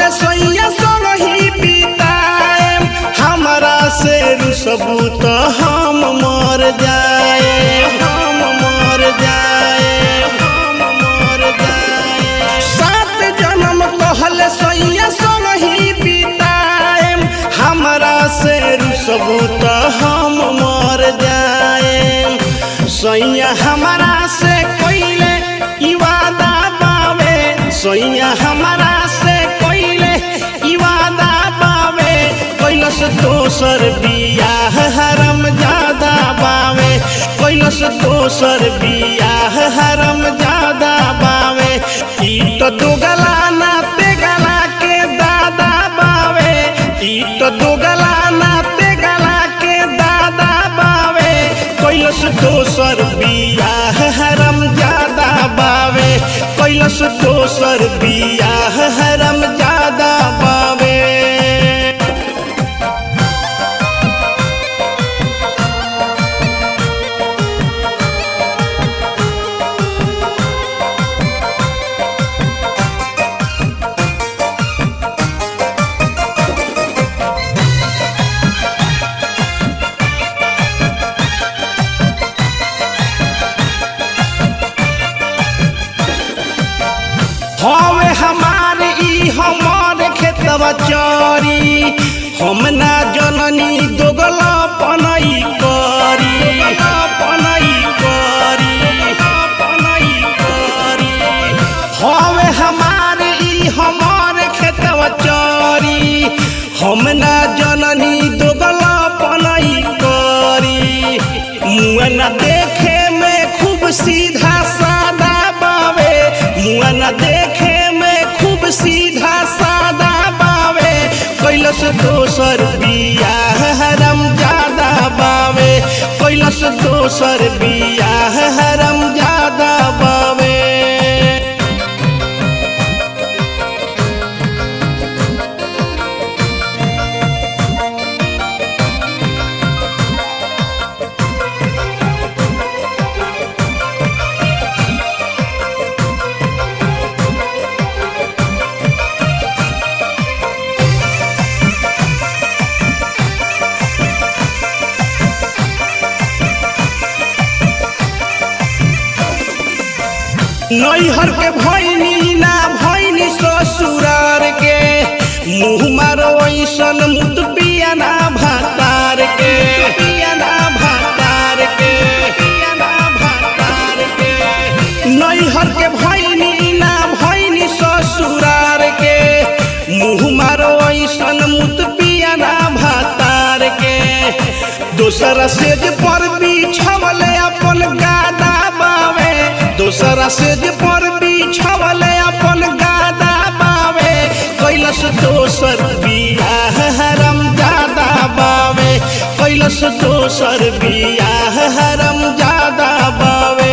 कहले सैया संग ही बिताए हमरा से रुसबू तो हम मर जाए हम मर जाए हम मर जाए। 7 जन्म कहले सैया संग ही बिताए हमरा से रुसबू तो हम मर जाए। सैया हमरा से कोइले ई वादा पावे सैया हमरा से कोइले ई वादा पावे कैलस दोसर बियाह हरम ज्यादा पावे कैलस दोसर बियाह हरम ज्यादा पावे। ई तो दोगला ना तेगला के दादा पावे ई तो दोगला ना तेगला के दादा पावे कैलस दोसर बियाह हरम ज्यादा बावे कैलस दोसर बियाह हरम ज्यादा बावे। हवे हमारे ई हमारे खेतवा चोरी हम ना जननी दोगला पनई करी पनई करी पनई करी। हवे हमारे ई हमारे खेतवा चोरी हम ना जननी दोगला पनई करी। मुआ ना देखे में खूब सीधा सादा बावे मुआ ना देखे में खूब सीधा सादा बावे कैलस दोसर बियाह हरम ज्यादा बावे कैलस दोसर बियाह हरम ज्यादा बावे। नैहर के भैनी ना भैनी ससुरार के मुँह मारो ऐसन मुद पियाना भातार के पियाना भातार के पियाना भातार के। नैहर के भैनी ना भैनी ससुरार के मुँह मारो ऐसन मुद पियाना भातार के। दोसरा सेज पर बिछवले अपन गादा बावे दोसरा सेज पर बिछवले अपन गादा बावे कैलस दोसर बियाह हरम ज्यादा बावे कैलस दोसर बियाह हरम ज्यादा बावे।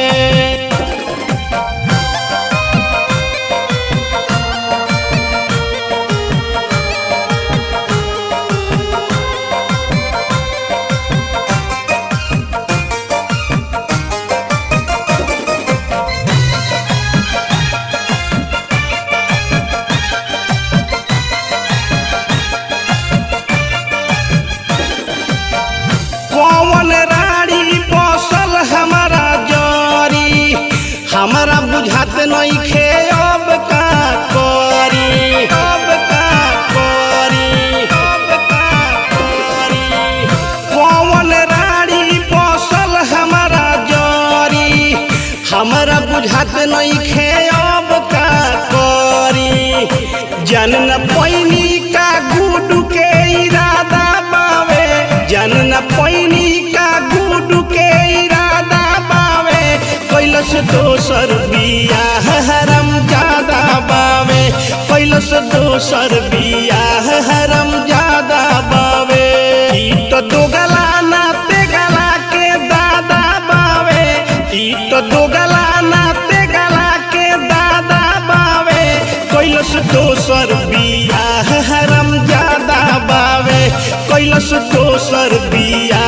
हमारा बुझात नहीं खे अब का करी अब का करी अब का करी। कौन रानी पसल हमारा जरी हमारा बुझात नहीं खे अब का करी। जन न पैनी का गुडू के इरादा पावे जन न पैनी का गुडू के इरादा पावे कैलस दोसर बियाह हरम ज्यादा बावे कैलस दोसर बियाह हरम ज्यादा बावे। ई तो दोगला ना तेगला के दादा बावे ई तो दोगला ना तेगला के दादा बावे कैलस दोसर बियाह हरम ज्यादा बावे कैलस दोसर बियाह